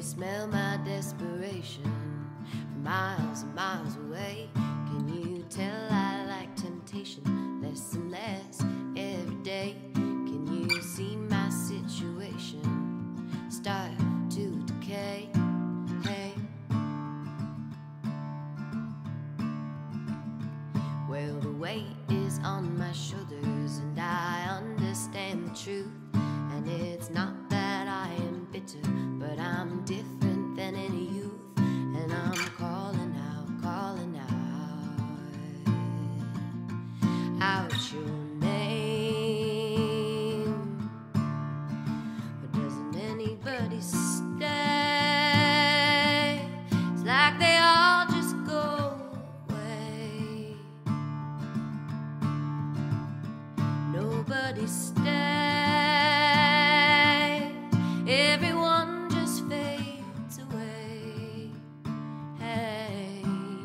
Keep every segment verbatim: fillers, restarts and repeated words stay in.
smell my desperation from miles and miles away? Can you tell I like temptation less and less every day? Can you see my situation start to decay? Hey, well, the weight is on my shoulders and I understand the truth. And it's not that I am bitter, but I'm different than any youth. And I'm calling out, calling out, out your name. But doesn't anybody stay? It's like they all just go away. Nobody stays. Everyone just fades away. Hey,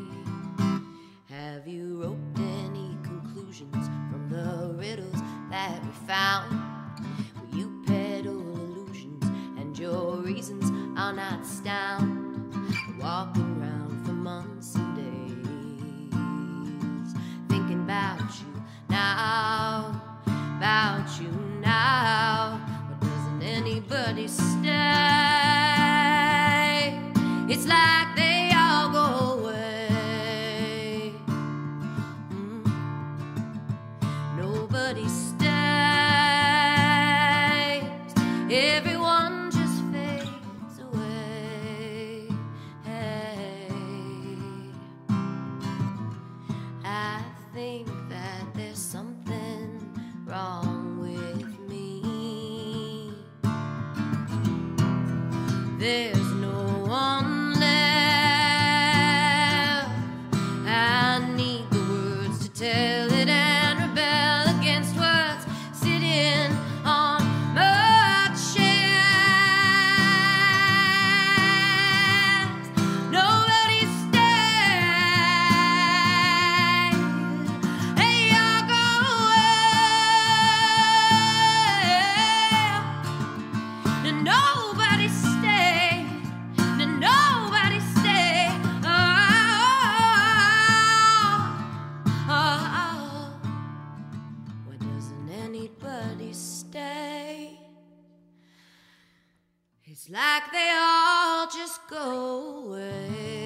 have you roped any conclusions from the riddles that we found? Well, you peddle illusions and your reasons are not sound. Walking around for months and days, thinking about you now, about you now. But doesn't anybody stay? It's like they all go away. mm. Nobody stays. Everyone just fades away. Hey, I think that there's something wrong with me. There's no one left. I need the words to tell it and rebel against what's sitting on my chest. Nobody stays. Hey, y'all go away. And nobody stays. And nobody stays. Oh, oh, oh, oh. Why doesn't anybody stay? It's like they all just go away.